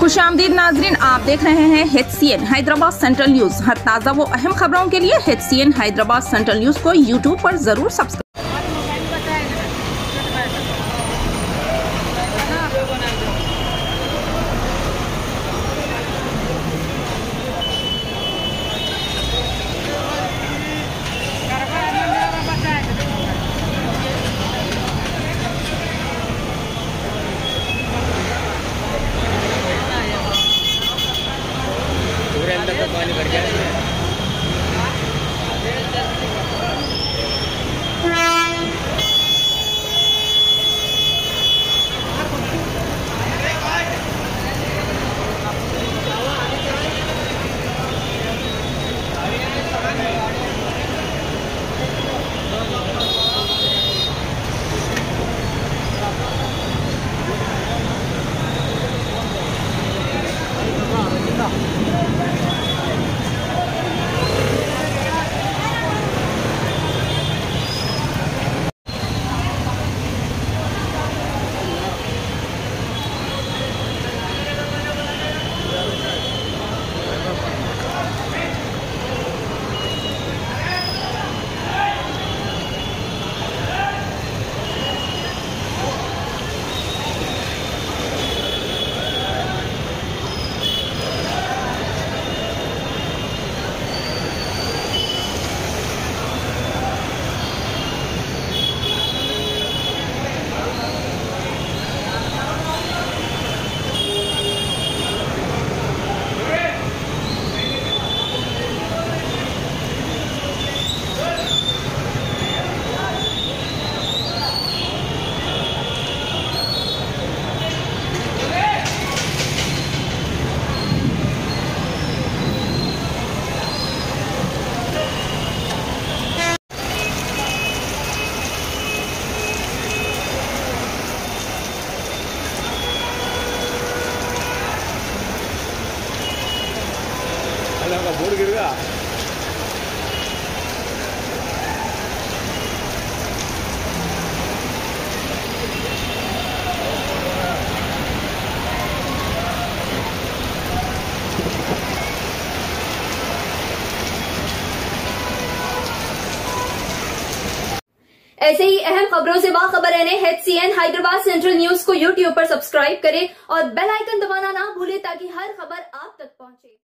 खुशामदीद नाजरीन, आप देख रहे हैं HCN हैदराबाद सेंट्रल न्यूज। हर ताज़ा वो अहम खबरों के लिए HCN हैदराबाद सेंट्रल न्यूज को यूट्यूब पर जरूर सब्सक्राइब। अंदर तक पानी भर गया है। का बोर्ड गिर गया। ऐसे ही अहम खबरों से बाखबर रहने HCN हैदराबाद सेंट्रल न्यूज को यूट्यूब पर सब्सक्राइब करें और बेल आइकन दबाना ना भूलें ताकि हर खबर आप तक पहुंचे।